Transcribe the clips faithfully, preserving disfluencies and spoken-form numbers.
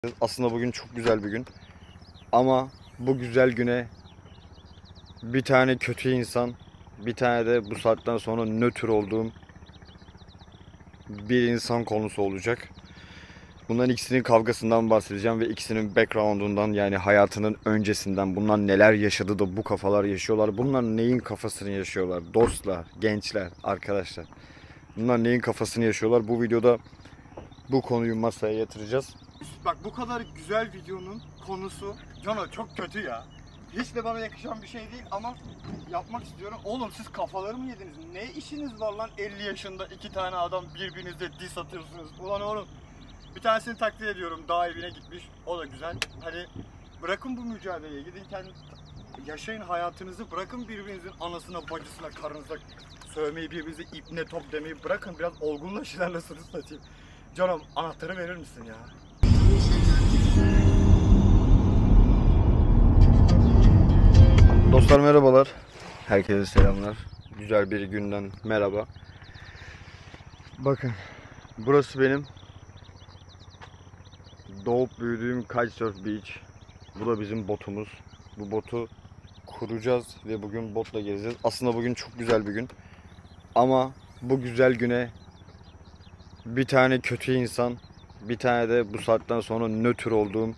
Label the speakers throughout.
Speaker 1: Aslında bugün çok güzel bir gün. Ama bu güzel güne bir tane kötü insan, bir tane de bu saatten sonra nötr olduğum bir insan konusu olacak. Bunların ikisinin kavgasından bahsedeceğim ve ikisinin background'undan, yani hayatının öncesinden, bunlar neler yaşadı da bu kafalar yaşıyorlar. Bunlar neyin kafasını yaşıyorlar? Dostlar, gençler, arkadaşlar. Bunlar neyin kafasını yaşıyorlar? Bu videoda bu konuyu masaya yatıracağız.
Speaker 2: Bak, bu kadar güzel videonun konusu Cano çok kötü ya. Hiç de bana yakışan bir şey değil ama yapmak istiyorum. Oğlum, siz kafaları mı yediniz? Ne işiniz var lan elli yaşında iki tane adam birbirinize diss atıyorsunuz? Ulan oğlum, bir tanesini takdir ediyorum, dağ evine gitmiş, o da güzel. Hani bırakın bu mücadeleyi, gidin kendi yaşayın hayatınızı, bırakın birbirinizin anasına, bacısına, karınıza sövmeyi, birbirinize ipne top demeyi bırakın, biraz olgunlaşın anasını satayım. Canım, anahtarı verir misin ya?
Speaker 1: Dostlar merhabalar. Herkese selamlar. Güzel bir günden merhaba. Bakın, burası benim doğup büyüdüğüm Kitesurf Beach. Bu da bizim botumuz. Bu botu kuracağız ve bugün botla gezeceğiz. Aslında bugün çok güzel bir gün. Ama bu güzel güne bir tane kötü insan, bir tane de bu saatten sonra nötr olduğum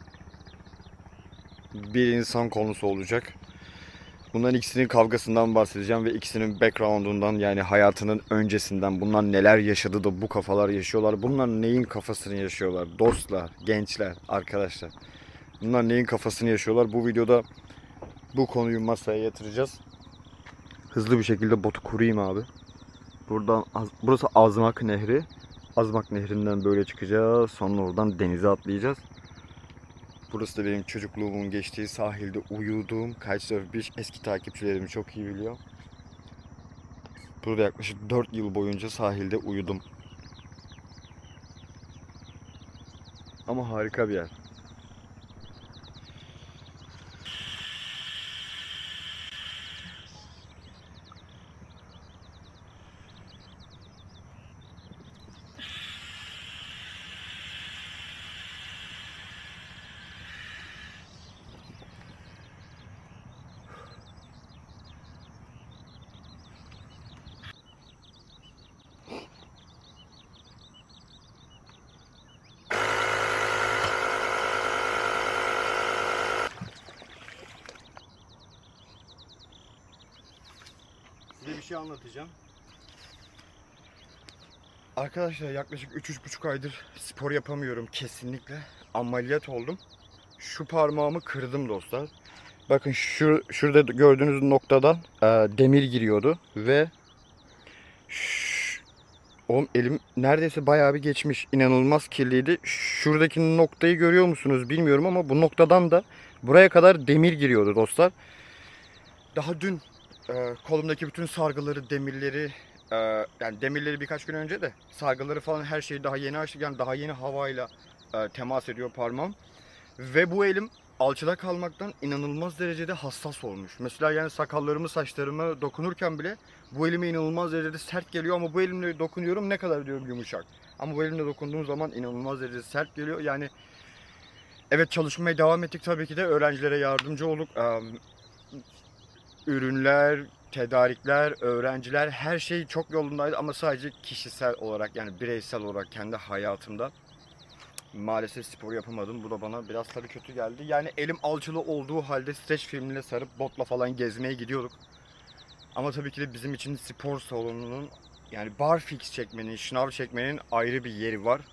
Speaker 1: bir insan konusu olacak. Bunların ikisinin kavgasından bahsedeceğim ve ikisinin background'undan, yani hayatının öncesinden, bunlar neler yaşadı da bu kafalar yaşıyorlar. Bunlar neyin kafasını yaşıyorlar? Dostlar, gençler, arkadaşlar. Bunlar neyin kafasını yaşıyorlar? Bu videoda bu konuyu masaya yatıracağız. Hızlı bir şekilde botu kurayım abi. Buradan, burası Azmak Nehri. Azmak Nehri'nden böyle çıkacağız. Sonra oradan denize atlayacağız. Burası da benim çocukluğumun geçtiği, sahilde uyuduğum Kitesurf Beach. Eski takipçilerim çok iyi biliyor. Burada yaklaşık dört yıl boyunca sahilde uyudum. Ama harika bir yer.
Speaker 2: Size bir şey anlatacağım.
Speaker 1: Arkadaşlar yaklaşık üç üç buçuk aydır spor yapamıyorum kesinlikle. Ameliyat oldum. Şu parmağımı kırdım dostlar. Bakın şu şurada gördüğünüz noktadan e, demir giriyordu ve şş, oğlum elim neredeyse bayağı bir geçmiş. İnanılmaz kirliydi. Şuradaki noktayı görüyor musunuz bilmiyorum ama bu noktadan da buraya kadar demir giriyordu dostlar. Daha dün e, kolumdaki bütün sargıları, demirleri, e, yani demirleri birkaç gün önce de sargıları falan her şeyi daha yeni açtık. Yani daha yeni havayla e, temas ediyor parmağım. Ve bu elim alçıda kalmaktan inanılmaz derecede hassas olmuş. Mesela yani sakallarımı, saçlarıma dokunurken bile bu elime inanılmaz derecede sert geliyor ama bu elimle dokunuyorum, ne kadar diyorum yumuşak. Ama bu elimle dokunduğum zaman inanılmaz derecede sert geliyor. Yani evet, çalışmaya devam ettik tabii ki de, öğrencilere yardımcı olduk. Ee, ürünler, tedarikler, öğrenciler, her şey çok yolundaydı ama sadece kişisel olarak, yani bireysel olarak kendi hayatımda maalesef spor yapamadım. Bu da bana biraz tabii kötü geldi. Yani elim alçılı olduğu halde streç filmle sarıp botla falan gezmeye gidiyorduk. Ama tabii ki de bizim için spor salonunun, yani barfix çekmenin, şınav çekmenin ayrı bir yeri var.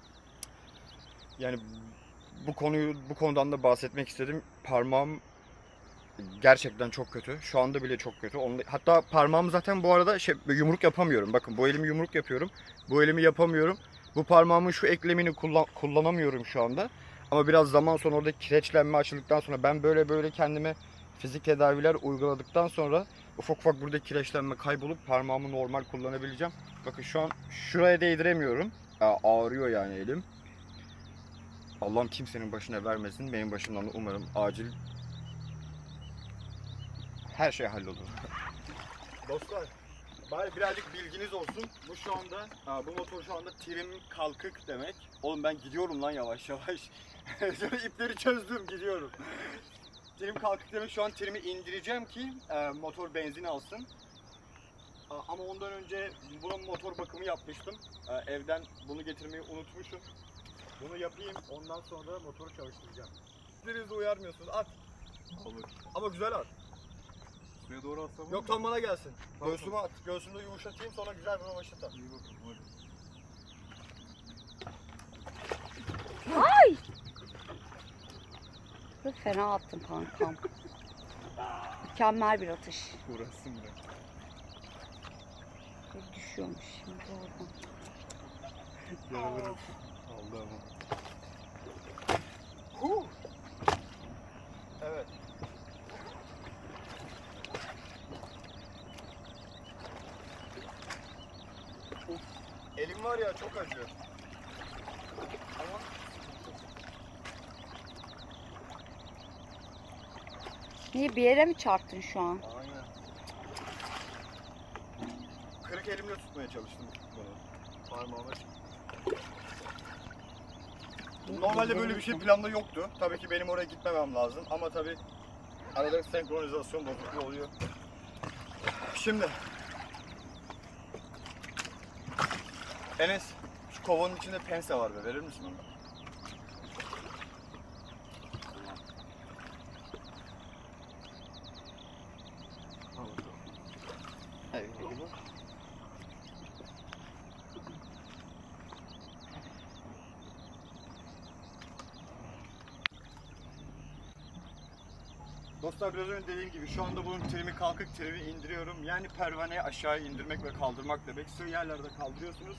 Speaker 1: Yani bu konuyu bu konudan da bahsetmek istedim. Parmağım gerçekten çok kötü. Şu anda bile çok kötü. Onu, hatta parmağım zaten bu arada şey, yumruk yapamıyorum. Bakın, bu elimi yumruk yapıyorum. Bu elimi yapamıyorum. Bu parmağımın şu eklemini kullan, kullanamıyorum şu anda. Ama biraz zaman sonra, orada kireçlenme açıldıktan sonra, ben böyle böyle kendime fizik tedaviler uyguladıktan sonra ufak ufak burada kireçlenme kaybolup parmağımı normal kullanabileceğim. Bakın şu an şuraya değdiremiyorum. Ağrıyor yani elim. Allah'ım kimsenin başına vermesin. Benim başımdan da umarım acil her şey hallolur.
Speaker 2: Dostlar, Bari birazcık bilginiz olsun. Bu şu anda, ha, bu motor şu anda trim kalkık demek. Oğlum ben gidiyorum lan yavaş yavaş. Şöyle ipleri çözdüm, gidiyorum. Trim kalkık demek, şu an trimi indireceğim ki e, motor benzin alsın. A, ama ondan önce bunun motor bakımı yapmıştım. E, evden bunu getirmeyi unutmuşum. Bunu yapayım, ondan sonra motoru çalıştıracağım. Biriniz de uyarmıyorsunuz, at.
Speaker 3: Olur.
Speaker 2: Ama güzel at.
Speaker 3: Suya doğru atsam
Speaker 2: Yok tam bana gelsin.
Speaker 3: Tamam.
Speaker 2: Göğsüme at. Göğsümde yumuşatayım, sonra güzel bir rövaşata at.
Speaker 3: İyi bakalım hadi.
Speaker 4: Fena attın kankam. Mükemmel bir atış.
Speaker 3: Uğraşsın bile.
Speaker 4: Düşüyormuş şimdi oradan.
Speaker 3: Yaralarım. Aldı ama.
Speaker 2: Huh. Evet. Uf. Elim var ya, çok acıyor. Ama
Speaker 4: Niye, bir yere mi çarptın şu an?
Speaker 2: aynen. Kırık elimle tutmaya çalıştım bunu. Parmağıma çıktı. Normalde böyle bir şey planda yoktu. Tabii ki benim oraya gitmemem lazım ama tabii arada senkronizasyon bozukluğu oluyor. Şimdi Enes, şu kovanın içinde pense var be, verir misin onu?
Speaker 3: Al bakalım.
Speaker 2: Evet. Dostlar, biraz önce dediğim gibi şu anda bunun trimi kalkık, trimi indiriyorum. Yani pervaneyi aşağı indirmek ve kaldırmak demek. Sığ yerlerde kaldırıyorsunuz.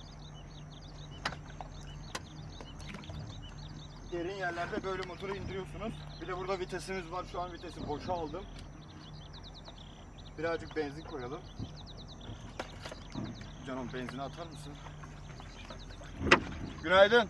Speaker 2: Derin yerlerde böyle motoru indiriyorsunuz. Bir de burada vitesimiz var. Şu an vitesi boşa aldım. Birazcık benzin koyalım. Canım, benzini atar mısın? Günaydın.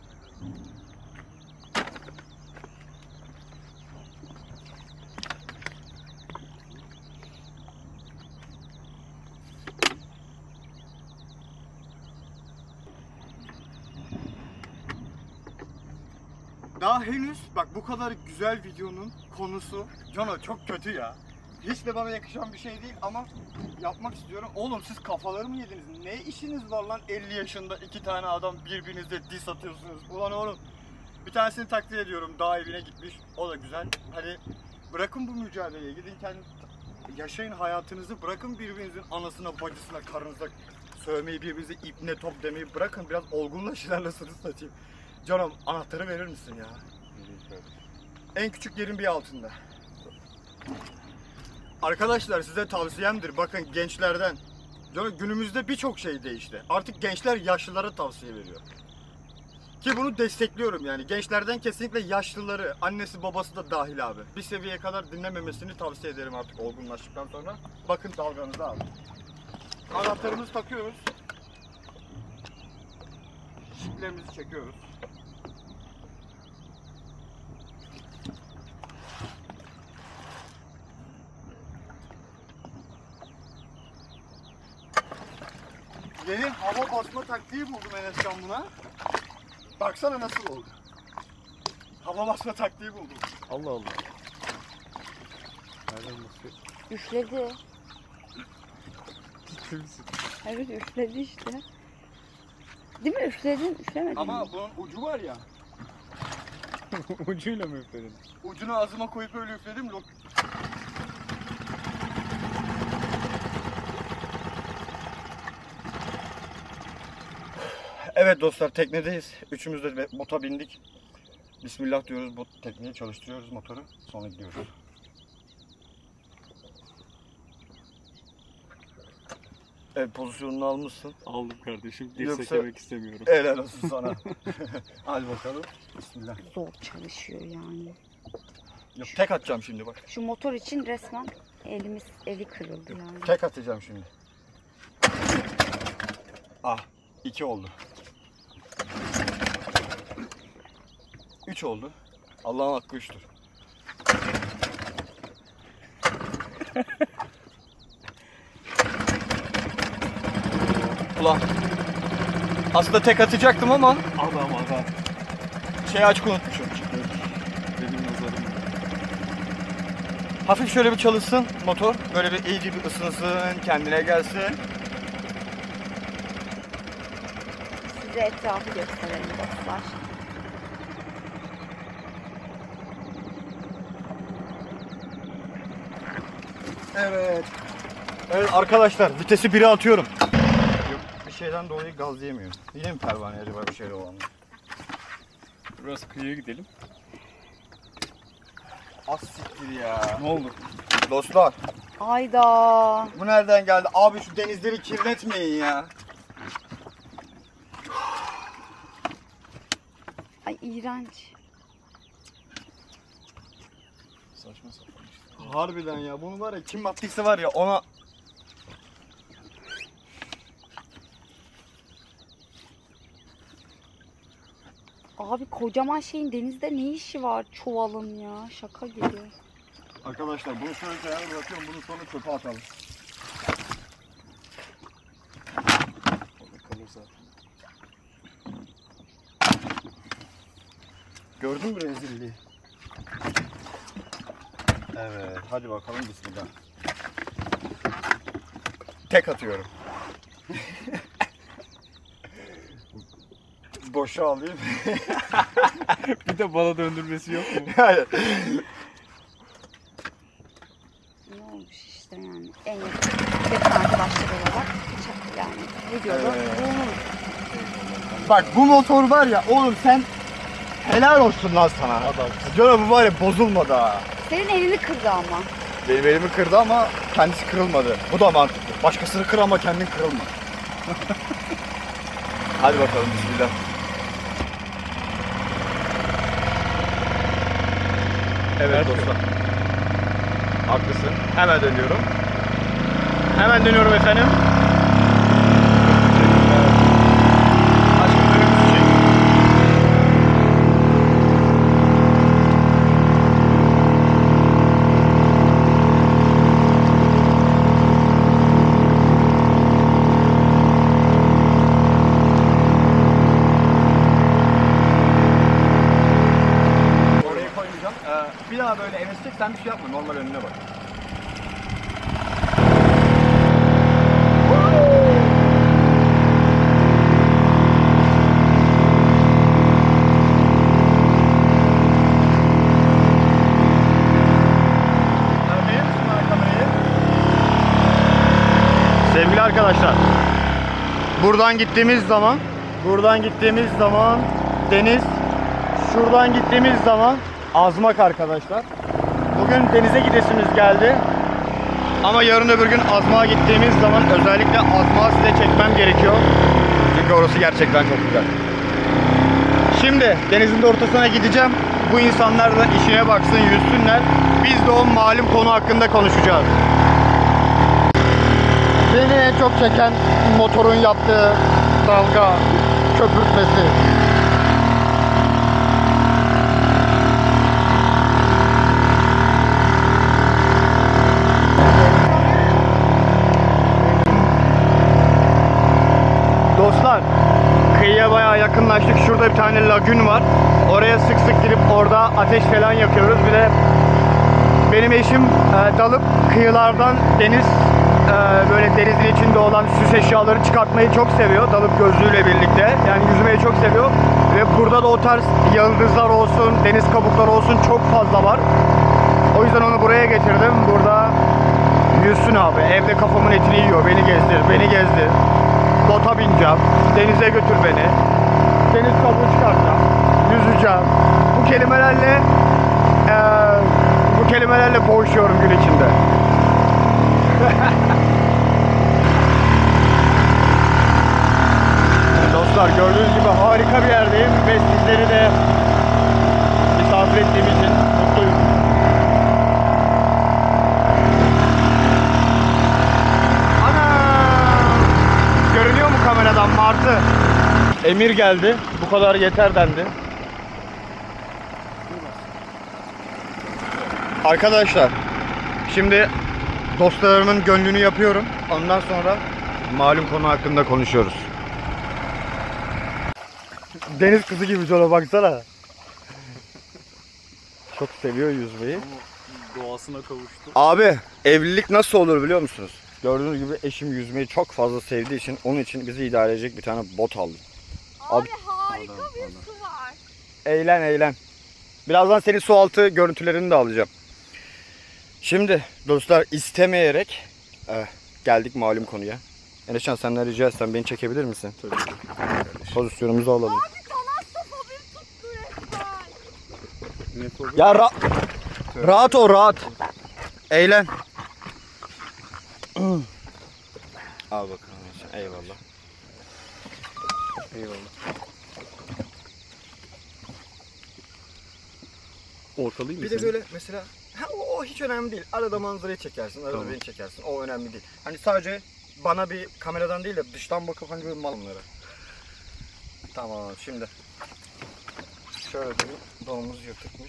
Speaker 2: Daha henüz bak, bu kadar güzel videonun konusu Cano çok kötü ya. Hiç de bana yakışan bir şey değil ama yapmak istiyorum. Oğlum siz kafaları mı yediniz? Ne işiniz var lan elli yaşında iki tane adam birbirinize diss atıyorsunuz. Ulan oğlum, bir tanesini takdir ediyorum, dağ evine gitmiş, o da güzel. Hani bırakın bu mücadeleyi, gidin kendi yaşayın hayatınızı, bırakın birbirinizin anasına, bacısına, karınıza sövmeyi, birbirinize ipne top demeyi bırakın, biraz olgunlaşın, anasını satayım. Canım, anahtarı verir misin ya? En küçük yerin bir altında. Arkadaşlar, size tavsiyemdir. Bakın, gençlerden. Canım, günümüzde birçok şey değişti. Artık gençler yaşlılara tavsiye veriyor. Ki bunu destekliyorum yani. Gençlerden kesinlikle yaşlıları, annesi babası da dahil abi, bir seviyeye kadar dinlememesini tavsiye ederim artık olgunlaştıktan sonra. Bakın dalganızı abi. Anahtarımızı takıyoruz. Şiplerimizi çekiyoruz. Yeni hava basma taktiği buldum Enescan buna. Baksana nasıl oldu. Hava basma taktiği buldum.
Speaker 3: Allah Allah. Nereden basıyor?
Speaker 4: Üfledi.
Speaker 3: Ciddi misin?
Speaker 4: Evet, üfledi işte. Değil mi? Üfledin, üflemedin
Speaker 2: Ama
Speaker 4: mi?
Speaker 2: bunun ucu var ya.
Speaker 3: Ucuyla mı üfledin?
Speaker 2: Ucunu ağzıma koyup öyle üfledim. Lok- Evet dostlar, teknedeyiz. Üçümüz de bota bindik. Bismillah diyoruz, bot tekneyi çalıştırıyoruz, motoru. Sonra gidiyoruz. Evet, pozisyonunu almışsın.
Speaker 3: Aldım kardeşim.
Speaker 2: Yoksa-
Speaker 3: Dirsek yemek istemiyorum.
Speaker 2: Helal olsun sana. Hadi bakalım. Bismillah.
Speaker 4: Zor çalışıyor yani.
Speaker 2: Yok, tek atacağım şimdi bak.
Speaker 4: Şu motor için resmen elimiz, eli kırıldı yani.
Speaker 2: Tek atacağım şimdi. Ah, iki oldu. Üç oldu. Allah'ın hakkı üçtür. Ulan. Aslında tek atacaktım ama
Speaker 3: Adam adam.
Speaker 2: şeyi açık unutmuşum.
Speaker 3: Benim nazarım.
Speaker 2: Hafif şöyle bir çalışsın motor. Böyle bir iyice bir ısınsın, kendine gelsin.
Speaker 4: Size etrafı gösterelim dostlar.
Speaker 2: Evet. Evet arkadaşlar vitesi bire atıyorum. Yok bir şeyden dolayı gaz yemiyor. Yine mi pervane acaba bir şeyle olan?
Speaker 3: Biraz kıyıya gidelim.
Speaker 2: Az siktir ya.
Speaker 3: Ne oldu?
Speaker 2: Dostlar
Speaker 4: Ayda.
Speaker 2: bu nereden geldi? Abi şu denizleri kirletmeyin ya.
Speaker 4: Ay iğrenç.
Speaker 3: Saçma sapan işte.
Speaker 2: Harbiden ya bunu var ya kim attıysa var ya ona...
Speaker 4: Abi kocaman şeyin denizde ne işi var çuvalın ya? Şaka gibi.
Speaker 2: Arkadaşlar bunu şöyle kenara bırakıyorum bunu sonra çöpe atalım.
Speaker 3: Orada kalır zaten.
Speaker 2: Gördün mü rezilliği? Evet hadi bakalım bismillah. Tek atıyorum. Boşa alayım.
Speaker 3: Bir de bana döndürmesi yok mu?
Speaker 2: Hayır.
Speaker 4: Ne olmuş işte yani. En yakın yakın arkadaşlar olarak hiç yani videoda
Speaker 2: Evet.
Speaker 4: bulunur.
Speaker 2: Bak bu motor var ya oğlum sen helal olsun lan sana.
Speaker 3: Adam.
Speaker 2: Canım bu var ya bozulmadı ha.
Speaker 4: Senin elini kırdı ama.
Speaker 2: Benim elimi kırdı ama kendisi kırılmadı. Bu da mantıklı. Başkasını kır ama kendin kırılma. Hadi bakalım bismillah. Evet dostlar. Haklısın. Hemen dönüyorum. Hemen dönüyorum efendim. Aşkım önümüzü çek. Orayı koymayacağım. Ee, bir daha böyle emesecek sen bir şey yapma. Normal önüne bak. Sevgili arkadaşlar, buradan gittiğimiz zaman, buradan gittiğimiz zaman deniz, şuradan gittiğimiz zaman Azmak arkadaşlar. Bugün denize gidesimiz geldi. Ama yarın öbür gün Azmak'a gittiğimiz zaman özellikle Azmak'ı size çekmem gerekiyor. Çünkü orası gerçekten çok güzel. Şimdi denizin de ortasına gideceğim. Bu insanlar da işine baksın, yüzsünler. Biz de o malum konu hakkında konuşacağız. Beni en çok çeken motorun yaptığı dalga köpürtmesi. Dostlar, kıyıya bayağı yakınlaştık. Şurada bir tane lagün var. Oraya sık sık gidip orada ateş falan yakıyoruz. Bir de benim eşim e, dalıp kıyılardan deniz e, böyle denizin içinde olan süs eşyaları çıkartmayı çok seviyor. Dalıp gözlüğüyle birlikte. Yani yüzmeyi çok seviyor. Ve burada da o tarz yıldızlar olsun, deniz kabukları olsun çok fazla var. O yüzden onu buraya getirdim. Burada yüzsün abi. Evde kafamın etini yiyor. Beni gezdir, beni gezdir. Bota bineceğim. Denize götür beni. Deniz kabuğu çıkartacağım. Yüzeceğim. Bu kelimelerle eee bu kelimelerle boğuşuyorum gün içinde. Dostlar gördüğünüz gibi harika bir yerdeyim ve sizleri de misafir ettiğim için mutluyum. Ana! Görünüyor mu kameradan martı? Emir geldi. Bu kadar yeter dendi. Arkadaşlar, şimdi dostlarımın gönlünü yapıyorum. Ondan sonra
Speaker 1: malum konu hakkında konuşuyoruz. Deniz kızı gibi Jono, baksana. Çok seviyor yüzmeyi.
Speaker 3: Doğasına kavuştu.
Speaker 1: Abi evlilik nasıl olur biliyor musunuz? Gördüğünüz gibi eşim yüzmeyi çok fazla sevdiği için onun için bizi idare edecek bir tane bot aldım.
Speaker 4: Abi harika bir su var.
Speaker 1: Eğlen eğlen. Birazdan senin su altı görüntülerini de alacağım. Şimdi dostlar istemeyerek eh, geldik malum konuya. Eneşan senden rica etsem beni çekebilir misin?
Speaker 3: Tabii ki.
Speaker 1: Pozisyonumuzu alalım.
Speaker 4: Abi talassofobim tuttu resmen.
Speaker 3: Ne sordu?
Speaker 1: Ya ra rahat ol rahat. Eğlen. Al bakalım Eneşan, eyvallah.
Speaker 3: Eyvallah. Ortalayayım mı
Speaker 1: Bir de
Speaker 3: seni?
Speaker 1: böyle mesela ha, o, o hiç önemli değil. Arada manzarayı çekersin, arada
Speaker 3: Tamam.
Speaker 1: beni çekersin. O önemli değil. Hani sadece bana bir kameradan değil de dıştan bakıp hani böyle malımlara. Tamam şimdi. Şöyle bir donumuz yırtıkmış.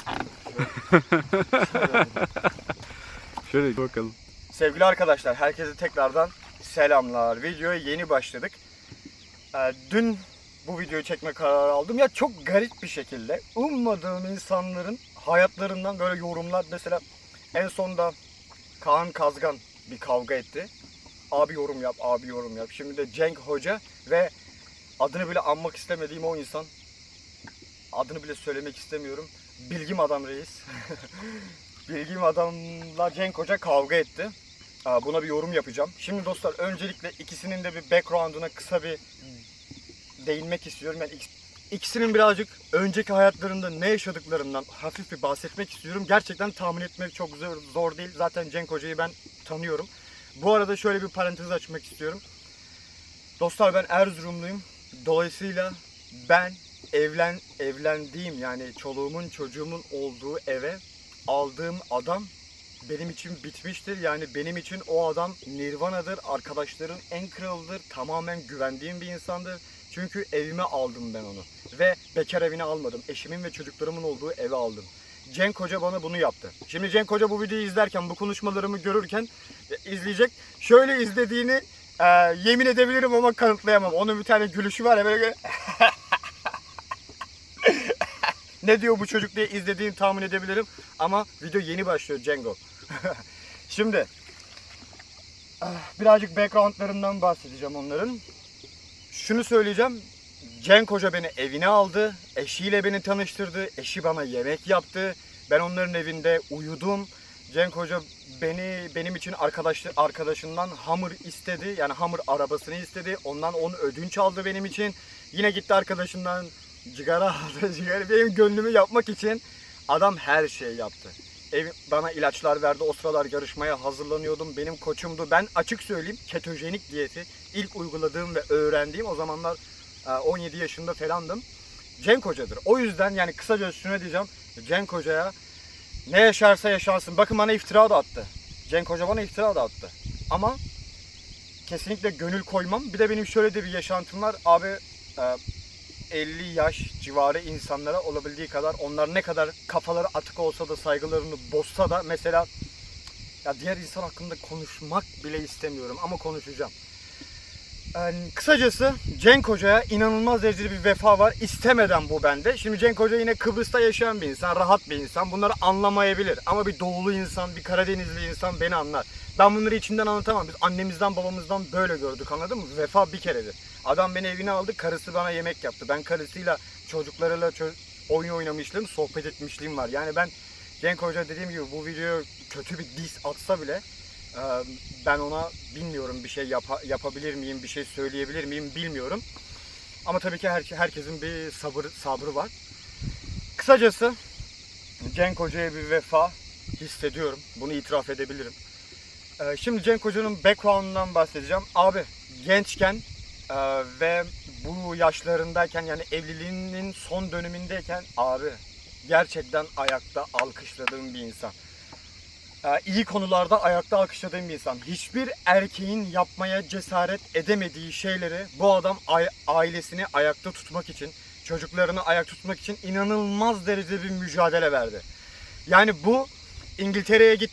Speaker 1: Şöyle.
Speaker 3: Şöyle bakalım.
Speaker 1: Sevgili arkadaşlar, herkese tekrardan selamlar. Videoya yeni başladık. Ee, dün bu videoyu çekme kararı aldım. Ya çok garip bir şekilde ummadığım insanların hayatlarından böyle yorumlar. Mesela en sonda Kaan Kazgan bir kavga etti. Abi yorum yap, abi yorum yap. Şimdi de Cenk Hoca ve adını bile anmak istemediğim o insan. Adını bile söylemek istemiyorum. Bilgim Adam Reis. Bilgim Adam'la Cenk Hoca kavga etti. Buna bir yorum yapacağım. Şimdi dostlar öncelikle ikisinin de bir background'una kısa bir değinmek istiyorum. Yani ikisinin birazcık önceki hayatlarında ne yaşadıklarından hafif bir bahsetmek istiyorum. Gerçekten tahmin etmek çok zor, zor değil. Zaten Cenk Hoca'yı ben tanıyorum. Bu arada şöyle bir parantez açmak istiyorum. Dostlar ben Erzurumluyum. Dolayısıyla ben evlen evlendiğim yani çoluğumun çocuğumun olduğu eve aldığım adam benim için bitmiştir. Yani benim için o adam Nirvana'dır. Arkadaşların en kralıdır. Tamamen güvendiğim bir insandır. Çünkü evime aldım ben onu. Ve bekar evine almadım. Eşimin ve çocuklarımın olduğu eve aldım. Cenk Hoca bana bunu yaptı. Şimdi Cenk Hoca bu videoyu izlerken, bu konuşmalarımı görürken e, izleyecek. Şöyle izlediğini e, yemin edebilirim ama kanıtlayamam. Onun bir tane gülüşü var ya böyle ne diyor bu çocuk diye izlediğini tahmin edebilirim. Ama video yeni başlıyor Cengo. Şimdi birazcık backgroundlarından bahsedeceğim onların. Şunu söyleyeceğim. Cenk Hoca beni evine aldı. Eşiyle beni tanıştırdı. Eşi bana yemek yaptı. Ben onların evinde uyudum. Cenk Hoca beni benim için arkadaş, arkadaşından hamur istedi. Yani hamur arabasını istedi. Ondan onu ödünç aldı benim için. Yine gitti arkadaşından cigara aldı. Cigara benim gönlümü yapmak için adam her şeyi yaptı. Ev, bana ilaçlar verdi. O sıralar yarışmaya hazırlanıyordum. Benim koçumdu. Ben açık söyleyeyim ketojenik diyeti ilk uyguladığım ve öğrendiğim o zamanlar on yedi yaşında falandım. Cenk Hoca'dır. O yüzden yani kısaca şunu diyeceğim. Cenk Hoca'ya ne yaşarsa yaşansın. Bakın bana iftira da attı. Cenk Hoca bana iftira da attı. Ama kesinlikle gönül koymam. Bir de benim şöyle de bir yaşantım var. Abi elli yaş civarı insanlara olabildiği kadar onlar ne kadar kafaları atık olsa da saygılarını bozsa da mesela ya diğer insan hakkında konuşmak bile istemiyorum ama konuşacağım. Yani kısacası Cenk Hoca'ya inanılmaz derecede bir vefa var. İstemeden bu bende. Şimdi Cenk Hoca yine Kıbrıs'ta yaşayan bir insan, rahat bir insan. Bunları anlamayabilir. Ama bir doğulu insan, bir Karadenizli insan beni anlar. Ben bunları içimden anlatamam. Biz annemizden babamızdan böyle gördük, anladın mı? Vefa bir keredir. Adam beni evine aldı, karısı bana yemek yaptı. Ben karısıyla, çocuklarıyla ço- oyun oynamışlığım, sohbet etmişliğim var. Yani ben Cenk Hoca dediğim gibi bu video kötü bir diss atsa bile ben ona bilmiyorum bir şey yap- yapabilir miyim, bir şey söyleyebilir miyim bilmiyorum. Ama tabii ki her- herkesin bir sabır sabrı var. Kısacası Cenk Hoca'ya bir vefa hissediyorum. Bunu itiraf edebilirim. Şimdi Cenk Hoca'nın background'undan bahsedeceğim. Abi gençken ve bu yaşlarındayken yani evliliğinin son dönemindeyken abi gerçekten ayakta alkışladığım bir insan. İyi konularda ayakta alkışladığım bir insan. Hiçbir erkeğin yapmaya cesaret edemediği şeyleri bu adam ailesini ayakta tutmak için, çocuklarını ayakta tutmak için inanılmaz derecede bir mücadele verdi. Yani bu İngiltere'ye gitti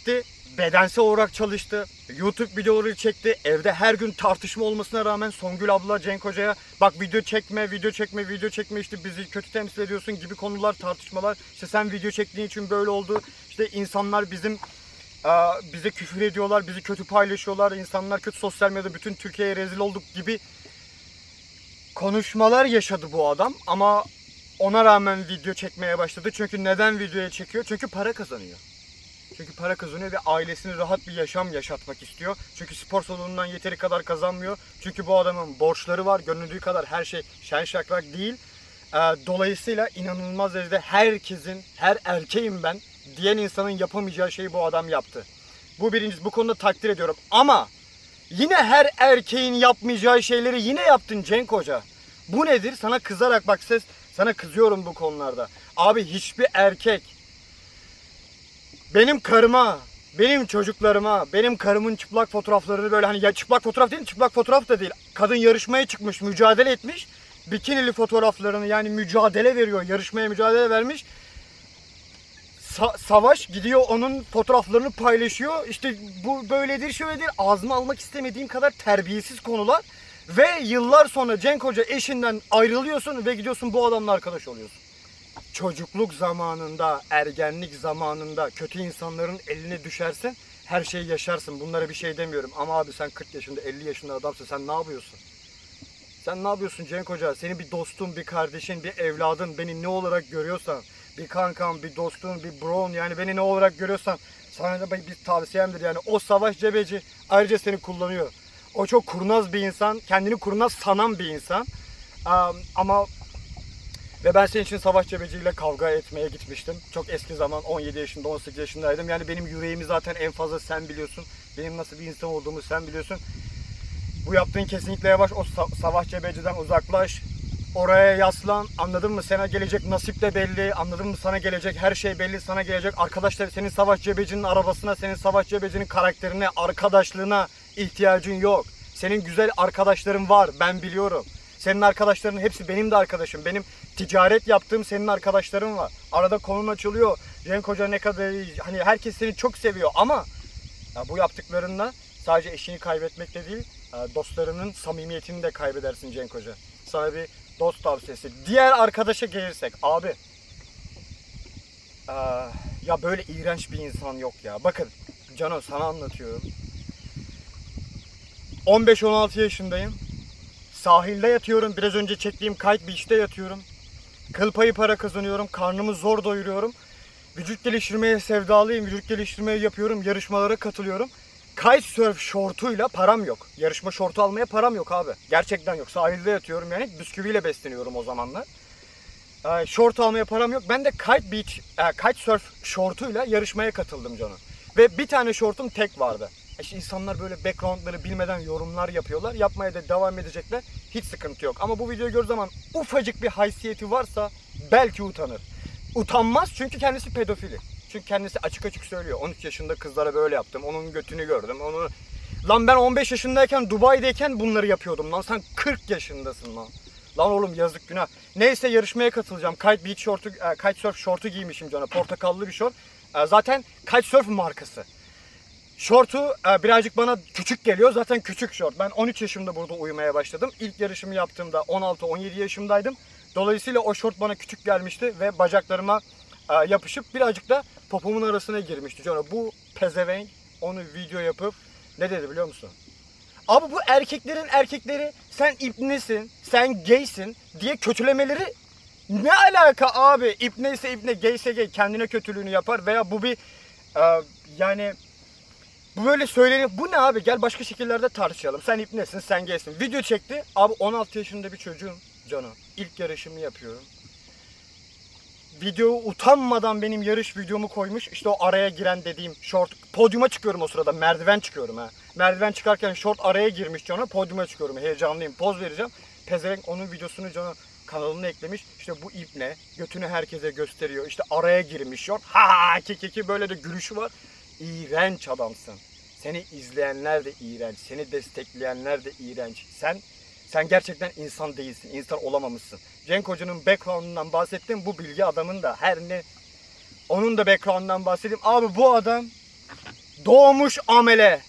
Speaker 1: bedensel olarak çalıştı. YouTube videoları çekti. Evde her gün tartışma olmasına rağmen Songül abla Cenk Hoca'ya bak video çekme, video çekme, video çekme işte bizi kötü temsil ediyorsun gibi konular, tartışmalar. İşte sen video çektiğin için böyle oldu. İşte insanlar bizim bize küfür ediyorlar, bizi kötü paylaşıyorlar. İnsanlar kötü, sosyal medyada bütün Türkiye'ye rezil olduk gibi konuşmalar yaşadı bu adam. Ama ona rağmen video çekmeye başladı. Çünkü neden videoya çekiyor? Çünkü para kazanıyor. Çünkü para kazanıyor ve ailesine rahat bir yaşam yaşatmak istiyor. Çünkü spor salonundan yeteri kadar kazanmıyor. Çünkü bu adamın borçları var. Göründüğü kadar her şey şen şakrak değil. Dolayısıyla inanılmaz derecede herkesin, her erkeğim ben diyen insanın yapamayacağı şeyi bu adam yaptı. Bu birincisi, bu konuda takdir ediyorum. Ama yine her erkeğin yapmayacağı şeyleri yine yaptın Cenk Hoca. Bu nedir? Sana kızarak bak ses, sana kızıyorum bu konularda. Abi hiçbir erkek benim karıma, benim çocuklarıma, benim karımın çıplak fotoğraflarını böyle hani ya çıplak fotoğraf değil, çıplak fotoğraf da değil. Kadın yarışmaya çıkmış, mücadele etmiş. Bikinili fotoğraflarını yani mücadele veriyor, yarışmaya mücadele vermiş. Sa- Savaş gidiyor onun fotoğraflarını paylaşıyor. İşte bu böyledir, şöyledir. Ağzıma almak istemediğim kadar terbiyesiz konular. Ve yıllar sonra Cenk Hoca eşinden ayrılıyorsun ve gidiyorsun bu adamla arkadaş oluyorsun. Çocukluk zamanında, ergenlik zamanında kötü insanların eline düşersin, her şeyi yaşarsın. Bunlara bir şey demiyorum. Ama abi sen kırk yaşında, elli yaşında adamsın. Sen ne yapıyorsun? Sen ne yapıyorsun Cenk Hoca? Senin bir dostun, bir kardeşin, bir evladın beni ne olarak görüyorsan, bir kankam, bir dostun, bir bron yani beni ne olarak görüyorsan sana da bir tavsiyemdir yani. O Savaş Cebeci ayrıca seni kullanıyor. O çok kurnaz bir insan, kendini kurnaz sanan bir insan. Um, ama ve ben senin için Savaş Cebeci ile kavga etmeye gitmiştim. Çok eski zaman, on yedi yaşında, on sekiz yaşındaydım. Yani benim yüreğimi zaten en fazla sen biliyorsun. Benim nasıl bir insan olduğumu sen biliyorsun. Bu yaptığın kesinlikle yavaş. O Savaş Cebeci'den uzaklaş. Oraya yaslan. Anladın mı? Sana gelecek nasip de belli. Anladın mı? Sana gelecek her şey belli. Sana gelecek arkadaşlar. Senin Savaş Cebeci'nin arabasına, senin Savaş Cebeci'nin karakterine, arkadaşlığına ihtiyacın yok. Senin güzel arkadaşların var. Ben biliyorum. Senin arkadaşların hepsi benim de arkadaşım. Benim ticaret yaptığım senin arkadaşların var. Arada konun açılıyor. Cenk Hoca ne kadar hani herkes seni çok seviyor ama ya bu yaptıklarınla sadece eşini kaybetmekle değil, dostlarının samimiyetini de kaybedersin Cenk Hoca. Sana bir dost tavsiyesi. Diğer arkadaşa gelirsek abi. Ya böyle iğrenç bir insan yok ya. Bakın Cano sana anlatıyorum. on beş on altı yaşındayım. Sahilde yatıyorum. Biraz önce çektiğim Kite Beach'te yatıyorum. Kıl payı para kazanıyorum. Karnımı zor doyuruyorum. Vücut geliştirmeye sevdalıyım. Vücut geliştirmeyi yapıyorum. Yarışmalara katılıyorum. Kitesurf şortuyla param yok. Yarışma şortu almaya param yok abi. Gerçekten yok. Sahilde yatıyorum yani. Bisküviyle besleniyorum o zamanlar. Ee, şort almaya param yok. Ben de Kite Beach, e, Kitesurf şortuyla yarışmaya katıldım canım. Ve bir tane şortum tek vardı. İşte insanlar böyle backgroundları bilmeden yorumlar yapıyorlar. Yapmaya da devam edecekler. Hiç sıkıntı yok. Ama bu videoyu gördüğü zaman ufacık bir haysiyeti varsa belki utanır. Utanmaz çünkü kendisi pedofili. Çünkü kendisi açık açık söylüyor. on üç yaşında kızlara böyle yaptım. Onun götünü gördüm. Onu... Lan ben on beş yaşındayken Dubai'deyken bunları yapıyordum lan. Sen kırk yaşındasın lan. Lan oğlum yazık günah. Neyse yarışmaya katılacağım. Kite Beach şortu, Kitesurf şortu giymişim canım. Portakallı bir şort. Zaten Kitesurf markası. Şortu birazcık bana küçük geliyor. Zaten küçük şort. Ben on üç yaşımda burada uyumaya başladım. İlk yarışımı yaptığımda on altı on yedi yaşımdaydım. Dolayısıyla o şort bana küçük gelmişti ve bacaklarıma yapışıp birazcık da popomun arasına girmişti. Canım bu pezevenk onu video yapıp ne dedi biliyor musun? Abi bu erkeklerin erkekleri sen ibnesin, sen gaysin diye kötülemeleri ne alaka abi? İbneyse ibne, gayse gay kendine kötülüğünü yapar veya bu bir e, yani bu böyle söyleniyor. Bu ne abi? Gel başka şekillerde tartışalım. Sen ibnesin, sen gaysin. Video çekti. Abi on altı yaşında bir çocuğum canım. İlk yarışımı yapıyorum. Video utanmadan benim yarış videomu koymuş. İşte o araya giren dediğim short. Podyuma çıkıyorum o sırada. Merdiven çıkıyorum ha. Merdiven çıkarken short araya girmiş canım. Podyuma çıkıyorum. Heyecanlıyım. Poz vereceğim. Pezevenk onun videosunu canım kanalına eklemiş. İşte bu ibne götünü herkese gösteriyor. İşte araya girmiş short. Ha ha ki ki ki böyle de gülüşü var. İğrenç adamsın. Seni izleyenler de iğrenç. Seni destekleyenler de iğrenç. Sen Sen gerçekten insan değilsin. İnsan olamamışsın. Cenk Hoca'nın background'undan bahsettim. Bu bilgi adamın da her ne onun da background'undan bahsedeyim. Abi bu adam Doğmuş amele.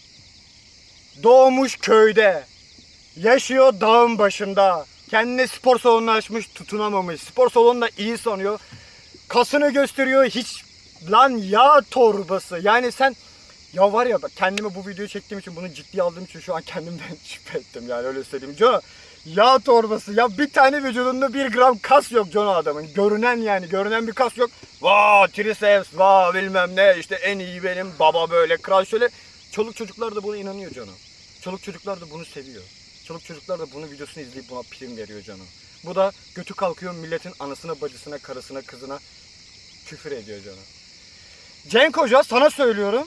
Speaker 1: Doğmuş köyde. Yaşıyor dağın başında. Kendine spor salonunu açmış, tutunamamış. Spor salonunu da iyi sanıyor. Kasını gösteriyor, hiç lan yağ torbası. Yani sen, ya var ya, bak kendime bu videoyu çektiğim için, bunu ciddiye aldığım için şu an kendimden şüphe ettim yani, öyle söyleyeyim. Jono, yağ torbası ya, bir tane vücudunda bir gram kas yok Jono adamın. Görünen yani, görünen bir kas yok. Vaa triceps, vaa bilmem ne, işte en iyi benim baba böyle kral şöyle. Çoluk çocuklar da buna inanıyor Jono. Çoluk çocuklar da bunu seviyor. Çoluk çocuklar da bunun videosunu izleyip buna prim veriyor Jono. Bu da götü kalkıyor milletin anasına, bacısına, karısına, kızına küfür ediyor Jono. Cenk Hoca, sana söylüyorum.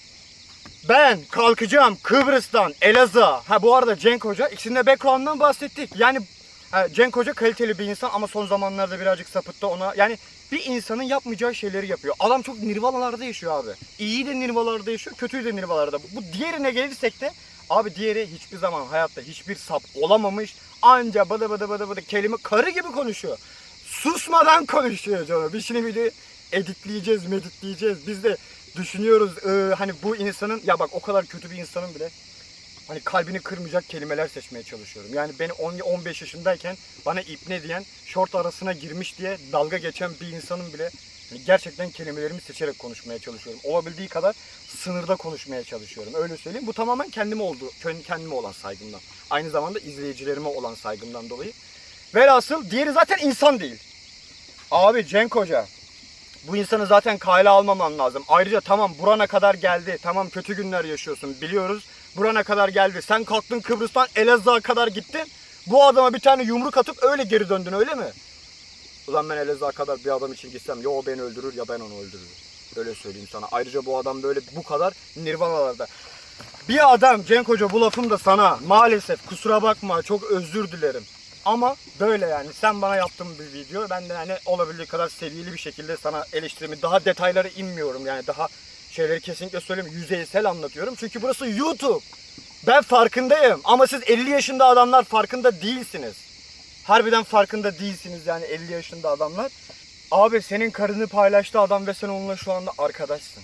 Speaker 1: Ben kalkacağım Kıbrıs'tan Elazığ'a. Ha bu arada Cenk Hoca, ikisinin de background'dan bahsettik. Yani ha, Cenk Hoca kaliteli bir insan ama son zamanlarda birazcık sapıttı ona. Yani bir insanın yapmayacağı şeyleri yapıyor. Adam çok nirvanalarda yaşıyor abi. İyi de nirvanalarda yaşıyor, kötüyü de nirvanalarda. Bu diğerine gelirsek de abi, diğeri hiçbir zaman hayatta hiçbir sap olamamış. Anca bada bada bada bada kelime karı gibi konuşuyor. Susmadan konuşuyor canım. Biz şimdi videoyu editleyeceğiz, meditleyeceğiz. Biz de düşünüyoruz ee, hani bu insanın, ya bak o kadar kötü bir insanın bile hani kalbini kırmayacak kelimeler seçmeye çalışıyorum. Yani beni on on beş yaşındayken bana ipne diyen, şort arasına girmiş diye dalga geçen bir insanın bile hani gerçekten kelimelerimi seçerek konuşmaya çalışıyorum. Olabildiği kadar sınırda konuşmaya çalışıyorum. Öyle söyleyeyim. Bu tamamen kendime oldu, kendime olan saygımdan. Aynı zamanda izleyicilerime olan saygımdan dolayı. Velhasıl diğeri zaten insan değil. Abi Cenk Hoca, bu insanı zaten kale almaman lazım. Ayrıca tamam burana kadar geldi. Tamam kötü günler yaşıyorsun biliyoruz. Burana kadar geldi. Sen kalktın Kıbrıs'tan Elazığ'a kadar gittin. Bu adama bir tane yumruk atıp öyle geri döndün, öyle mi? Ulan ben Elazığ'a kadar bir adam için gitsem ya o beni öldürür ya ben onu öldürürüm. Öyle söyleyeyim sana. Ayrıca bu adam böyle bu kadar nirvanalarda. Bir adam, Cenk Hoca, bu lafım da sana maalesef, kusura bakma, çok özür dilerim. Ama böyle yani, sen bana yaptığın bir video, ben de yani olabildiği kadar seviyeli bir şekilde sana eleştirimi, daha detaylara inmiyorum yani, daha şeyleri kesinlikle söylemiyorum, yüzeysel anlatıyorum. Çünkü burası YouTube. Ben farkındayım ama siz elli yaşında adamlar farkında değilsiniz. Harbiden farkında değilsiniz yani, elli yaşında adamlar. Abi senin karını paylaştı adam ve sen onunla şu anda arkadaşsın.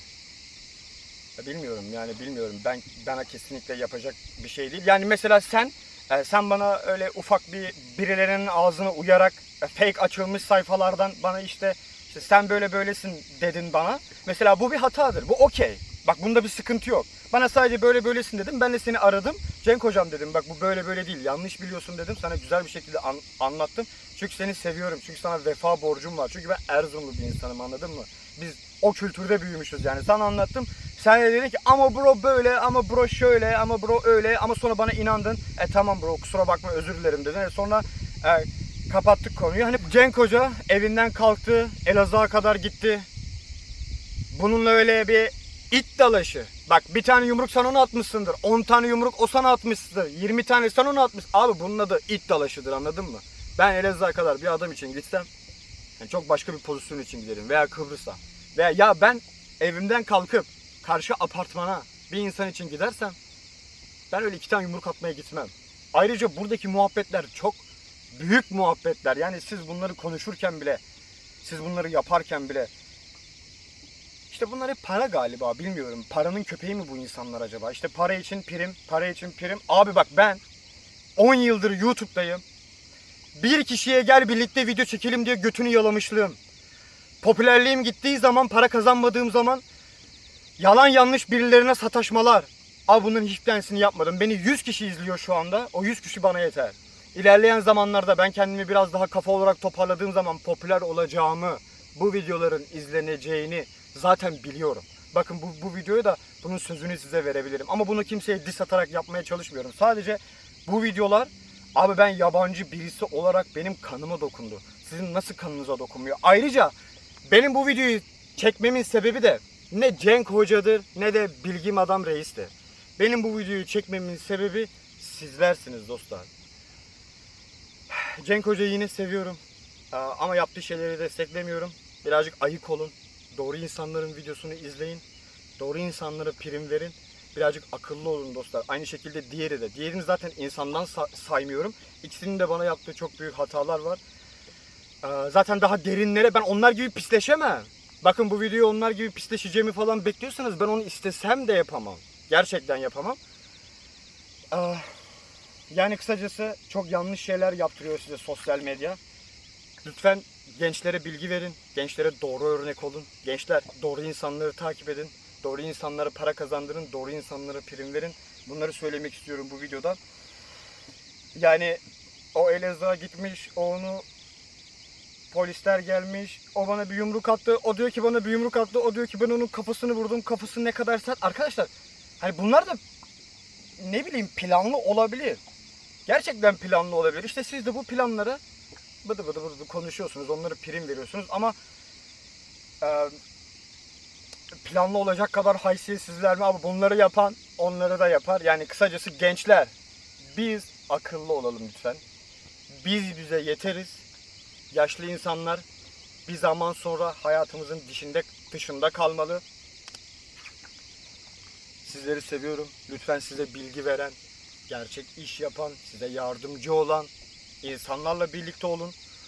Speaker 1: Ya bilmiyorum yani, bilmiyorum. Ben bana kesinlikle yapacak bir şey değil. Yani mesela sen e, sen bana öyle ufak bir birilerinin ağzına uyarak e, fake açılmış sayfalardan bana işte, işte sen böyle böylesin dedin bana. Mesela bu bir hatadır. Bu okey. Bak bunda bir sıkıntı yok. Bana sadece böyle böylesin dedim. Ben de seni aradım. Cenk Hocam dedim. Bak bu böyle böyle değil. Yanlış biliyorsun dedim. Sana güzel bir şekilde an, anlattım. Çünkü seni seviyorum. Çünkü sana vefa borcum var. Çünkü ben Erzurumlu bir insanım, anladın mı? Biz o kültürde büyümüşüz yani. Sana anlattım. Sen de dedin ki ama bro böyle, ama bro şöyle, ama bro öyle. Ama sonra bana inandın. E tamam bro, kusura bakma, özür dilerim dedin. E sonra e, kapattık konuyu. Hani Cenk Hoca evinden kalktı. Elazığ'a kadar gitti. Bununla öyle bir İt dalaşı. Bak bir tane yumruk sen ona atmışsındır. on tane yumruk o sana atmışsındır. yirmi tane sen ona atmışsın. Abi bunun adı it dalaşıdır, anladın mı? Ben Elazığ'a kadar bir adam için gitsem yani çok başka bir pozisyon için giderim. Veya Kıbrıs'a. Veya ya ben evimden kalkıp karşı apartmana bir insan için gidersem ben öyle iki tane yumruk atmaya gitmem. Ayrıca buradaki muhabbetler çok büyük muhabbetler. Yani siz bunları konuşurken bile, siz bunları yaparken bile, İşte bunlar hep para galiba, bilmiyorum. Paranın köpeği mi bu insanlar acaba? İşte para için prim, para için prim. Abi bak ben on yıldır YouTube'dayım. Bir kişiye gel birlikte video çekelim diye götünü yalamışlığım. Popülerliğim gittiği zaman, para kazanmadığım zaman yalan yanlış birilerine sataşmalar. Abi bunların hiçbir tanesini yapmadım. Beni yüz kişi izliyor şu anda. O yüz kişi bana yeter. İlerleyen zamanlarda ben kendimi biraz daha kafa olarak toparladığım zaman popüler olacağımı, bu videoların izleneceğini zaten biliyorum. Bakın bu, bu videoyu da bunun sözünü size verebilirim. Ama bunu kimseye diss atarak yapmaya çalışmıyorum. Sadece bu videolar, abi ben yabancı birisi olarak benim kanıma dokundu. Sizin nasıl kanınıza dokunmuyor? Ayrıca benim bu videoyu çekmemin sebebi de ne Cenk Hoca'dır ne de Bilgim Adam Reis'tir. Benim bu videoyu çekmemin sebebi sizlersiniz dostlar. Cenk Hoca'yı yine seviyorum. Ama yaptığı şeyleri desteklemiyorum. Birazcık ayık olun. Doğru insanların videosunu izleyin. Doğru insanlara prim verin. Birazcık akıllı olun dostlar. Aynı şekilde diğeri de. Diğerini zaten insandan saymıyorum. İkisinin de bana yaptığı çok büyük hatalar var. Zaten daha derinlere ben onlar gibi pisleşemem. Bakın bu videoyu onlar gibi pisleşeceğimi falan bekliyorsanız ben onu istesem de yapamam. Gerçekten yapamam. Ee, yani kısacası çok yanlış şeyler yaptırıyor size sosyal medya. Lütfen gençlere bilgi verin. Gençlere doğru örnek olun. Gençler doğru insanları takip edin. Doğru insanlara para kazandırın. Doğru insanlara prim verin. Bunları söylemek istiyorum bu videoda. Yani o Elazığ'a gitmiş, o onu polisler gelmiş, o bana bir yumruk attı, o diyor ki bana bir yumruk attı, o diyor ki ben onun kafasını vurdum, kafası ne kadar sert. Arkadaşlar hani bunlar da ne bileyim planlı olabilir. Gerçekten planlı olabilir. İşte siz de bu planları bıdı bıdı bıdı konuşuyorsunuz, onları prim veriyorsunuz ama e, planlı olacak kadar haysiyetsizler mi? Abi bunları yapan onları da yapar. Yani kısacası gençler, biz akıllı olalım lütfen. Biz bize yeteriz. Yaşlı insanlar bir zaman sonra hayatımızın dışında, dışında kalmalı. Sizleri seviyorum. Lütfen size bilgi veren, gerçek iş yapan, size yardımcı olan insanlarla birlikte olun.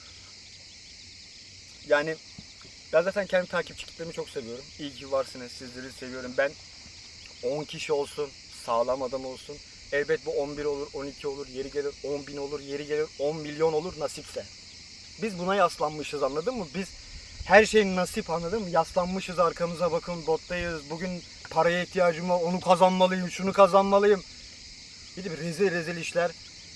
Speaker 1: Yani ben zaten kendi takipçi kitlemi çok seviyorum. İyi ki varsınız. Sizleri seviyorum. Ben on kişi olsun, sağlam adam olsun. Elbet bu on bir olur, on iki olur, yeri gelir on bin olur, yeri gelir on milyon olur nasipse. Biz buna yaslanmışız, anladın mı? Biz her şey nasip, anladın mı? Yaslanmışız, arkamıza bakın, bottayız. Bugün paraya ihtiyacım var, onu kazanmalıyım, şunu kazanmalıyım. Bir de bir rezil rezil işler.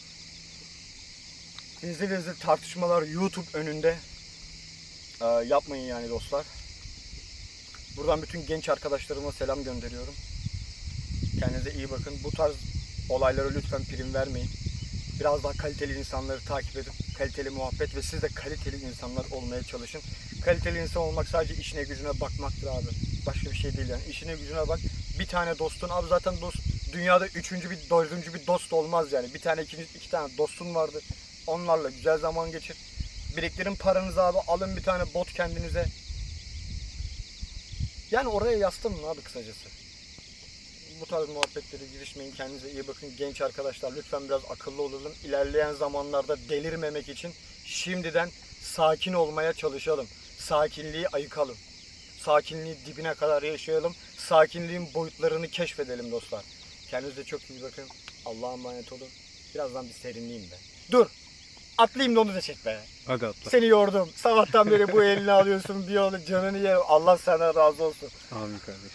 Speaker 1: Rezil rezil tartışmalar YouTube önünde. Ee, yapmayın yani dostlar. Buradan bütün genç arkadaşlarıma selam gönderiyorum. Kendinize iyi bakın. Bu tarz olaylara lütfen prim vermeyin. Biraz daha kaliteli insanları takip edin. Kaliteli muhabbet ve siz de kaliteli insanlar olmaya çalışın. Kaliteli insan olmak sadece işine gücüne bakmaktır abi. Başka bir şey değil yani. İşine gücüne bak. Bir tane dostun, abi zaten dost dünyada üçüncü bir, dördüncü bir dost olmaz yani. Bir tane, iki, iki tane dostun vardır. Onlarla güzel zaman geçir. Biriktirin paranızı abi. Alın bir tane bot kendinize. Yani oraya yaslanın abi kısacası. Bu tarz muhabbetlere girişmeyin. Kendinize iyi bakın. Genç arkadaşlar lütfen biraz akıllı olalım. İlerleyen zamanlarda delirmemek için şimdiden sakin olmaya çalışalım. Sakinliği ayıkalım. Sakinliği dibine kadar yaşayalım. Sakinliğin boyutlarını keşfedelim dostlar. Kendinize çok iyi bakın. Allah'a emanet olun. Birazdan bir serinleyeyim be. Dur. Atlayayım da onu da çek be.
Speaker 3: Hadi atla.
Speaker 1: Seni yordum. Sabahtan beri bu elini alıyorsun. Bir yolu canını yerim. Allah sana razı olsun.
Speaker 3: Amin kardeşim.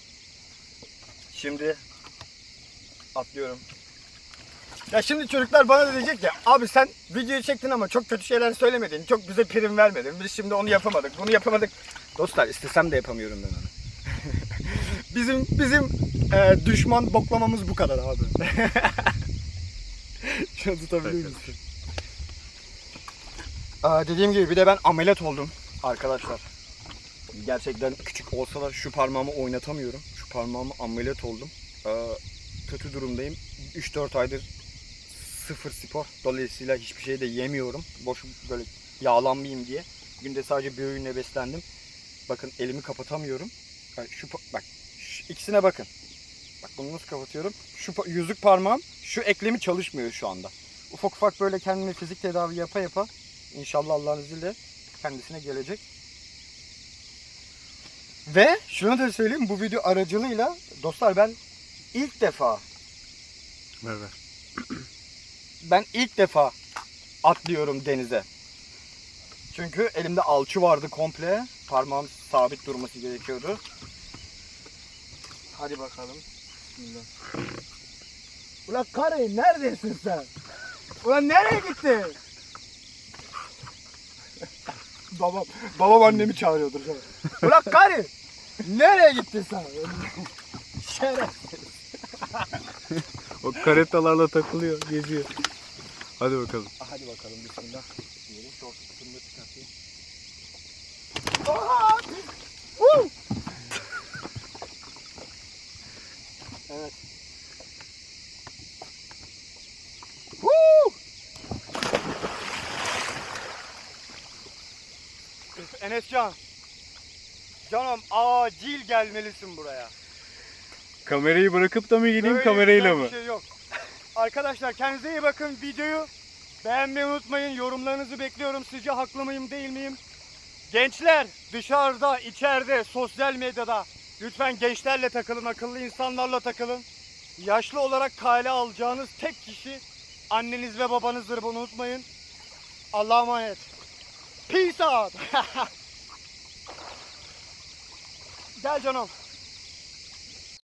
Speaker 1: Şimdi atlıyorum. Ya şimdi çocuklar bana da diyecek ya, abi sen videoyu çektin ama çok kötü şeyler söylemedin, çok bize prim vermedin, biz şimdi onu yapamadık, bunu yapamadık. Dostlar istesem de yapamıyorum ben onu. bizim bizim e, düşman boklamamız bu kadar abi. Şunu tutabilir misin? Aa, dediğim gibi bir de ben ameliyat oldum arkadaşlar. Gerçekten küçük olsa da şu parmağımı oynatamıyorum. Şu parmağımı ameliyat oldum. Ee, kötü durumdayım. üç dört aydır sıfır spor. Dolayısıyla hiçbir şey de yemiyorum. Boş böyle yağlanmayayım diye. Bugün de sadece bir öğünle beslendim. Bakın elimi kapatamıyorum. Yani şu bak şu ikisine bakın. Bak bunu nasıl kapatıyorum? Şu yüzük parmağım, şu eklemi çalışmıyor şu anda. Ufak ufak böyle kendime fizik tedavi yapa yapa İnşallah Allah'ın izniyle kendisine gelecek. Ve şunu da söyleyeyim, bu video aracılığıyla dostlar ben ilk defa
Speaker 3: Ver ver.
Speaker 1: ben ilk defa atlıyorum denize. Çünkü elimde alçı vardı komple. Parmağım sabit durması gerekiyordu. Hadi bakalım. Bismillah. Ulan karı neredesin sen? Ulan nereye gittin? babam, babam annemi çağırıyordur sana. Ulan karı nereye gittin sen? Şerefsiz.
Speaker 3: O karetalarla takılıyor, geziyor. Hadi bakalım.
Speaker 1: Hadi bakalım bismillah. Diyelim şort kutumda çıkartayım. Aha! Woo! Evet. Woo! Enescan. Canım acil gelmelisin buraya.
Speaker 3: Kamerayı bırakıp da mı geleyim,
Speaker 1: Böyle
Speaker 3: kamerayla
Speaker 1: güzel
Speaker 3: mı?
Speaker 1: bir şey yok. Arkadaşlar kendinize iyi bakın. Videoyu beğenmeyi unutmayın. Yorumlarınızı bekliyorum. Sizce haklı mıyım değil miyim?
Speaker 2: Gençler dışarıda, içeride, sosyal medyada lütfen gençlerle takılın, akıllı insanlarla takılın. Yaşlı olarak kale alacağınız tek kişi anneniz ve babanızdır, bunu unutmayın. Allah'a emanet. Peace out. Gel canım.